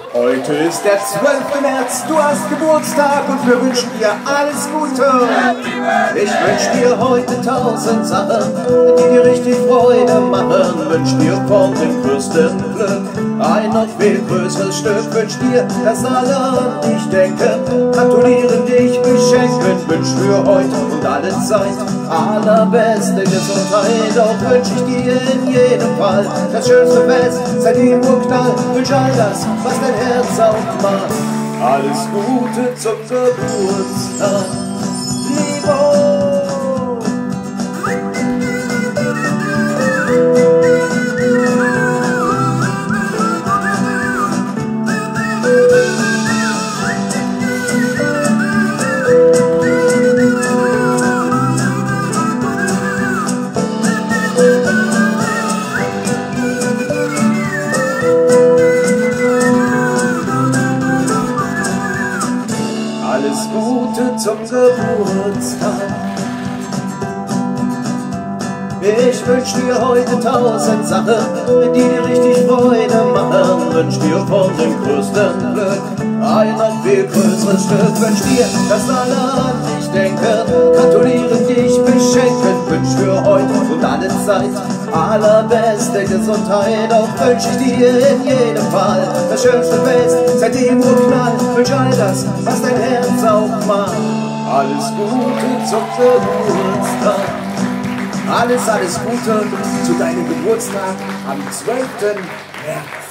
Heute ist der 12. März, du hast Geburtstag und wir wünschen dir alles Gute. Ich wünsch dir heute 1000 Sachen, die dir richtig Freude machen. Wünsch dir von dem größten Glück ein noch viel größeres Stück. Wünsch dir, dass alle an dich denken, gratulieren, dich beschenken. Wünsch für heute und alle Zeit allerbeste Gesundheit. Auch wünsch ich dir in jedem Fall das schönste Fest seit dem Urknall. Wünsch all das, was dein Herz auch macht. Alles Gute zum Geburtstag, Liebe. Alles Gute zum Geburtstag. Ich wünsch dir heute 1000 Sachen, die dir richtig Freude machen. Wünsch dir von dem größten Glück ein noch viel größeres Stück. Wünsch dir, dass alle an dich denken, gratulieren, dich beschenken. Wünsch für heute und alle Zeit allerbeste Gesundheit. Auch wünsch ich dir in jedem Fall das schönste Fest seit dem Urknall. Wünsch all das, was dein Herz auch macht. Alles Gute zum Geburtstag. Alles Gute zu deinem Geburtstag am 12. März.